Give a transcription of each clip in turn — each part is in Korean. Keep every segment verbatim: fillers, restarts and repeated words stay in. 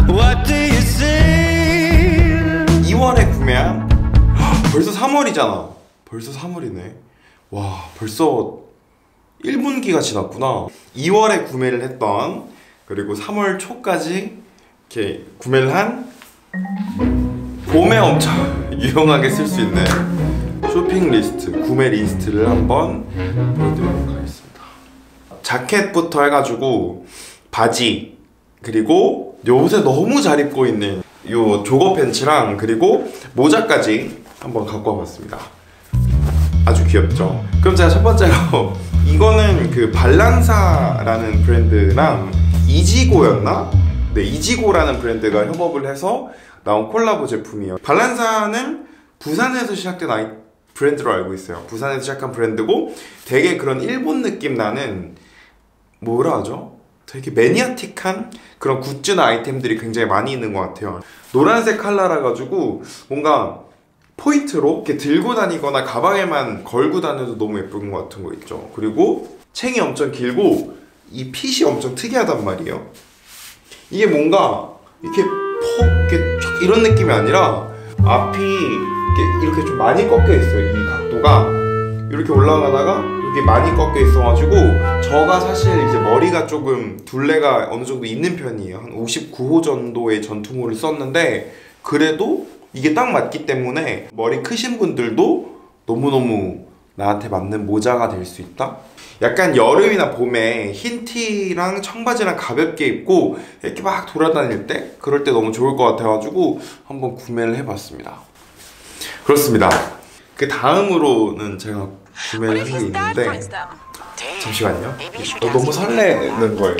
What do you see? 이월에 구매한 벌써 삼월이잖아. 벌써 삼월이네. 와, 벌써 일 분기가 지났구나. 이월에 구매를 했던, 그리고 삼월 초까지 이렇게 구매를 한 봄에 엄청 유용하게 쓸 수 있는 쇼핑 리스트, 구매 리스트를 한번 보여드리도록 하겠습니다. 자켓부터 해가지고 바지, 그리고 요새 너무 잘 입고 있는 요 조거 팬츠랑 그리고 모자까지 한번 갖고 와봤습니다. 아주 귀엽죠? 그럼 제가 첫 번째로 이거는 그 발란사라는 브랜드랑 이지고였나? 네, 이지고라는 브랜드가 협업을 해서 나온 콜라보 제품이에요. 발란사는 부산에서 시작된 아이 브랜드로 알고 있어요. 부산에서 시작한 브랜드고 되게 그런 일본 느낌 나는, 뭐라 하죠? 되게 매니아틱한 그런 굿즈나 아이템들이 굉장히 많이 있는 것 같아요. 노란색 컬러라 가지고 뭔가 포인트로 이렇게 들고 다니거나 가방에만 걸고 다녀도 너무 예쁜 것 같은 거 있죠. 그리고 챙이 엄청 길고 이 핏이 엄청 특이하단 말이에요. 이게 뭔가 이렇게 폭 이렇게 쫙 이런 느낌이 아니라 앞이 이렇게, 이렇게 좀 많이 꺾여 있어요. 이 각도가 이렇게 올라가다가 이게 많이 꺾여 있어가지고, 저가 사실 이제 머리가 조금 둘레가 어느 정도 있는 편이에요. 한 오십구 호 정도의 전투모를 썼는데 그래도 이게 딱 맞기 때문에 머리 크신 분들도 너무너무 나한테 맞는 모자가 될 수 있다? 약간 여름이나 봄에 흰 티랑 청바지랑 가볍게 입고 이렇게 막 돌아다닐 때, 그럴 때 너무 좋을 것 같아가지고 한번 구매를 해봤습니다. 그렇습니다. 그 다음으로는 제가 구매를 한 게 있는데, 잠시만요. 어, 너무 설레는 거예요.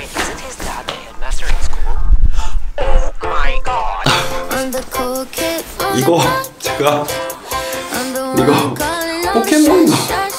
이거 제가 이거 포켓몬이다.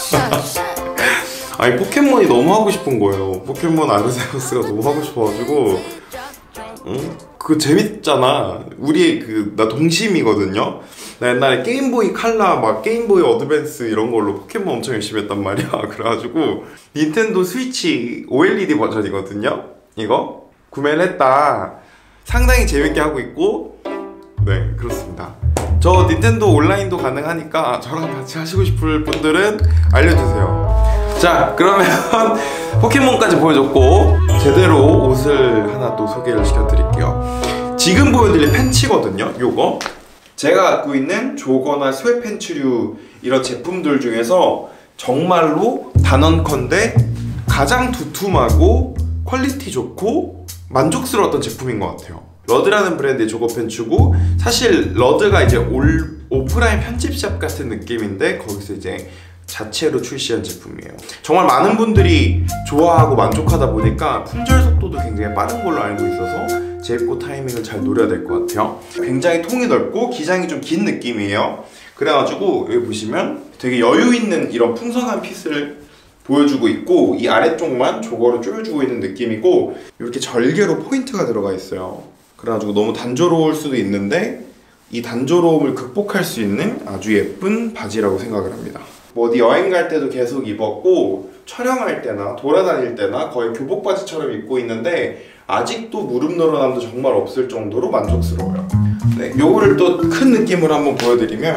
아니 포켓몬이 너무 하고 싶은 거예요. 포켓몬 아르세우스가 너무 하고 싶어가지고. 응? 그거 재밌잖아. 우리 그 나 동심이거든요. 나 옛날에 게임보이 칼라 막 게임보이 어드밴스 이런 걸로 포켓몬 엄청 열심히 했단 말이야. 그래가지고 닌텐도 스위치 오엘이디 버전이거든요. 이거 구매를 했다. 상당히 재밌게 하고 있고, 네 그렇습니다. 저 닌텐도 온라인도 가능하니까 저랑 같이 하시고 싶을 분들은 알려주세요. 자, 그러면 포켓몬까지 보여줬고 제대로 옷을 하나 또 소개를 시켜드릴게요. 지금 보여드릴 팬츠거든요. 요거 제가 갖고 있는 조거나 스웨 팬츠류 이런 제품들 중에서 정말로 단언컨대 가장 두툼하고 퀄리티 좋고 만족스러웠던 제품인 것 같아요. 러드라는 브랜드의 조거 팬츠고, 사실 러드가 이제 올, 오프라인 편집샵 같은 느낌인데 거기서 이제 자체로 출시한 제품이에요. 정말 많은 분들이 좋아하고 만족하다 보니까 품절 속도도 굉장히 빠른 걸로 알고 있어서 재입고 타이밍을 잘 노려야 될 것 같아요. 굉장히 통이 넓고 기장이 좀 긴 느낌이에요. 그래가지고 여기 보시면 되게 여유 있는 이런 풍성한 핏을 보여주고 있고, 이 아래쪽만 조거로 조여주고 있는 느낌이고, 이렇게 절개로 포인트가 들어가 있어요. 그래가지고 너무 단조로울 수도 있는데 이 단조로움을 극복할 수 있는 아주 예쁜 바지라고 생각을 합니다. 뭐 어디 여행 갈 때도 계속 입었고, 촬영할 때나 돌아다닐 때나 거의 교복 바지처럼 입고 있는데 아직도 무릎 늘어남도 정말 없을 정도로 만족스러워요. 네, 요거를 또 큰 느낌으로 한번 보여드리면,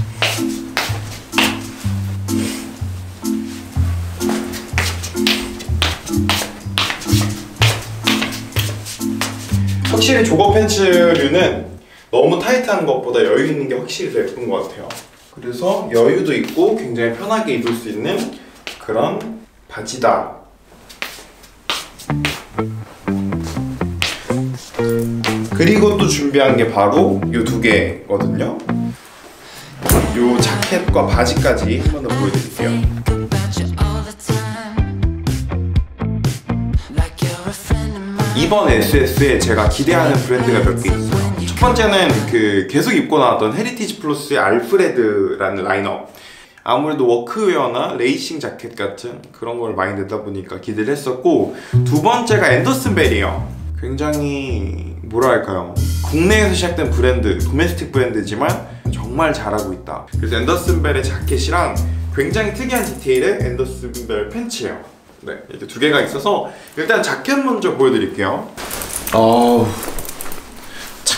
확실히 조거 팬츠류는 너무 타이트한 것보다 여유 있는 게 확실히 더 예쁜 것 같아요. 그래서 여유도 있고 굉장히 편하게 입을 수 있는 그런 바지다. 그리고 또 준비한 게 바로 이 두 개거든요. 이 자켓과 바지까지 한 번 더 보여드릴게요. 이번 에스에스에 제가 기대하는 브랜드가 몇 개 있어요. 첫 번째는 그 계속 입고 나왔던 헤리티지 플러스의 알프레드라는 라인업. 아무래도 워크웨어나 레이싱 자켓 같은 그런 걸 많이 내다 보니까 기대를 했었고, 두 번째가 앤더슨 벨이에요. 굉장히 뭐랄까요, 국내에서 시작된 브랜드, 도메스틱 브랜드지만 정말 잘하고 있다. 그래서 앤더슨 벨의 자켓이랑 굉장히 특이한 디테일의 앤더슨 벨 팬츠예요. 네, 이렇게 두 개가 있어서 일단 자켓 먼저 보여드릴게요. 어우,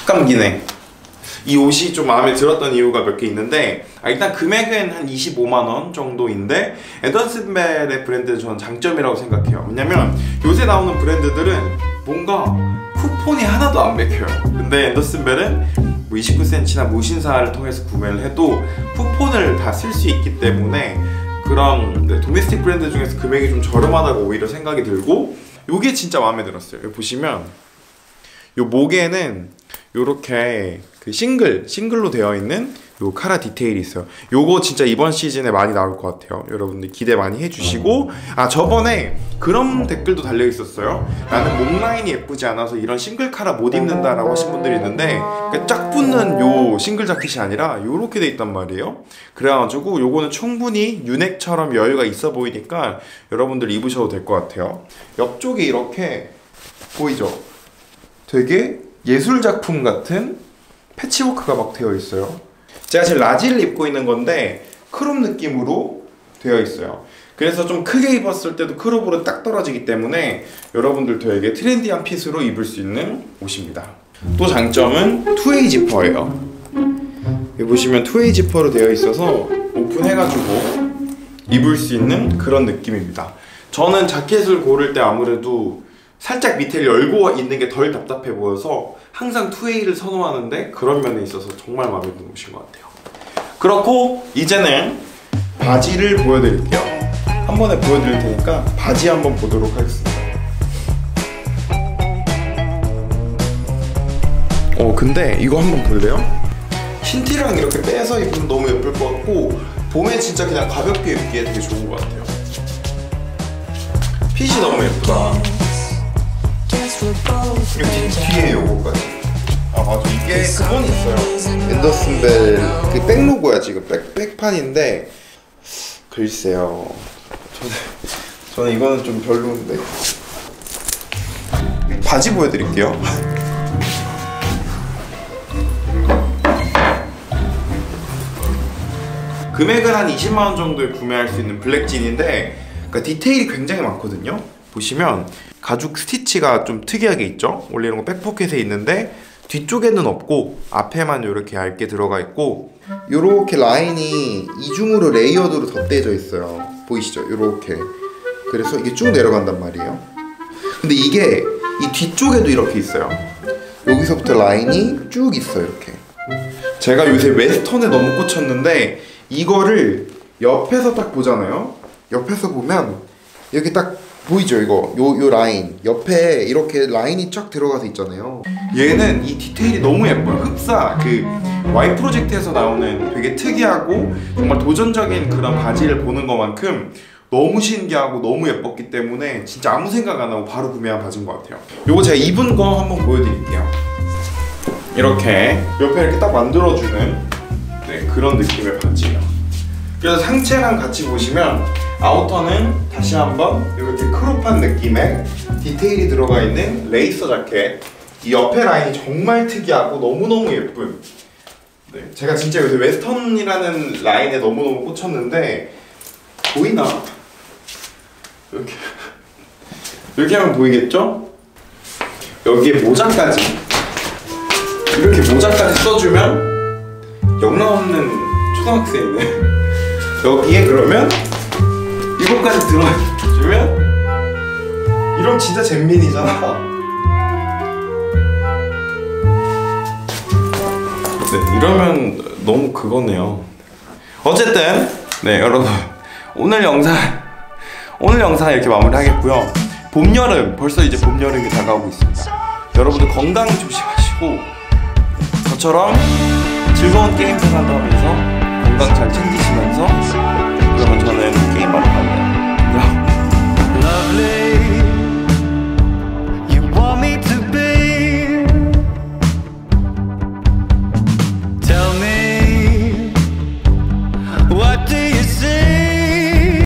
탁 감기네. 이 옷이 좀 마음에 들었던 이유가 몇 개 있는데, 아, 일단 금액은 한 이십오만 원 정도인데 앤더슨벨의 브랜드는 저는 장점이라고 생각해요. 왜냐면 요새 나오는 브랜드들은 뭔가 쿠폰이 하나도 안 맥혀요. 근데 앤더슨벨은 뭐 이십구 센티미터나 무신사를 통해서 구매를 해도 쿠폰을 다 쓸 수 있기 때문에 그런 네, 도메스틱 브랜드 중에서 금액이 좀 저렴하다고 오히려 생각이 들고, 요게 진짜 마음에 들었어요. 여기 보시면 요 목에는 요렇게 그 싱글, 싱글로 되어 있는 요 카라 디테일이 있어요. 요거 진짜 이번 시즌에 많이 나올 것 같아요. 여러분들 기대 많이 해주시고, 아 저번에 그런 댓글도 달려 있었어요. 나는 목 라인이 예쁘지 않아서 이런 싱글 카라 못 입는다 라고 하신 분들이 있는데, 그러니까 쫙 붙는 요 싱글 자켓이 아니라 요렇게 돼 있단 말이에요. 그래가지고 요거는 충분히 유넥처럼 여유가 있어 보이니까 여러분들 입으셔도 될 것 같아요. 옆쪽이 이렇게 보이죠? 되게 예술작품 같은 패치워크가 막 되어 있어요. 제가 지금 라지를 입고 있는 건데 크롭 느낌으로 되어 있어요. 그래서 좀 크게 입었을 때도 크롭으로 딱 떨어지기 때문에 여러분들 되게 트렌디한 핏으로 입을 수 있는 옷입니다. 또 장점은 투웨이 지퍼예요. 여기 보시면 투웨이 지퍼로 되어 있어서 오픈해가지고 입을 수 있는 그런 느낌입니다. 저는 자켓을 고를 때 아무래도 살짝 밑에를 열고 있는 게 덜 답답해 보여서 항상 투웨이를 선호하는데, 그런 면에 있어서 정말 마음에 드는 옷인 것 같아요. 그렇고 이제는 바지를 보여드릴게요. 한 번에 보여드릴 테니까 바지 한번 보도록 하겠습니다. 어 근데 이거 한번 볼래요? 흰 티랑 이렇게 빼서 입으면 너무 예쁠 것 같고, 봄에 진짜 그냥 가볍게 입기에 되게 좋은 것 같아요. 핏이 너무 예쁘다. 이렇게 뒤에 요거까지. 아 맞아, 이게 그건 있어요. 앤더슨벨 그 백 로고야. 지금 백, 백판인데 글쎄요, 저는, 저는 이거는 좀 별로인데. 바지 보여드릴게요. 금액은 한 이십만 원 정도에 구매할 수 있는 블랙진인데, 그러니까 디테일이 굉장히 많거든요. 보시면 가죽 스티치가 좀 특이하게 있죠. 원래 이런 거 백포켓에 있는데 뒤쪽에는 없고 앞에만 이렇게 얇게 들어가 있고, 이렇게 라인이 이중으로 레이어드로 덧대져 있어요. 보이시죠? 이렇게. 그래서 이게 쭉 내려간단 말이에요. 근데 이게 이 뒤쪽에도 이렇게 있어요. 여기서부터 라인이 쭉 있어요. 이렇게. 제가 요새 웨스턴에 너무 꽂혔는데, 이거를 옆에서 딱 보잖아요. 옆에서 보면 여기 딱 보이죠? 이거 요, 요 라인 옆에 이렇게 라인이 쫙 들어가서 있잖아요. 얘는 이 디테일이 너무 예뻐요. 흡사 그 Y 프로젝트에서 나오는 되게 특이하고 정말 도전적인 그런 바지를 보는 것만큼 너무 신기하고 너무 예뻤기 때문에 진짜 아무 생각 안 하고 바로 구매한 바지인 것 같아요. 요거 제가 입은 거 한번 보여드릴게요. 이렇게 옆에 이렇게 딱 만들어주는 네, 그런 느낌의 바지예요. 그래서 상체랑 같이 보시면 아우터는 다시 한번 이렇게 크롭한 느낌의 디테일이 들어가 있는 레이서 자켓. 이 옆에 라인이 정말 특이하고 너무너무 예쁜, 네, 제가 진짜 요새 웨스턴이라는 라인에 너무너무 꽂혔는데, 보이나? 이렇게 이렇게 하면 보이겠죠? 여기에 모자까지, 이렇게 모자까지 써주면 영락없는 초등학생이네. 여기에 그러면 이거까지 들어주면 이러면 진짜 잼민이잖아. 네, 이러면 너무 그거네요. 어쨌든 네 여러분, 오늘 영상 오늘 영상 이렇게 마무리하겠고요. 봄, 여름, 벌써 이제 봄, 여름이 다가오고 있습니다. 여러분들 건강 조심하시고 저처럼 즐거운 게임 생활도 하면서 건강 잘 챙기시면서, 그러면 저는 게임하러 가요. Lovely, you want me to be. Tell me, what do you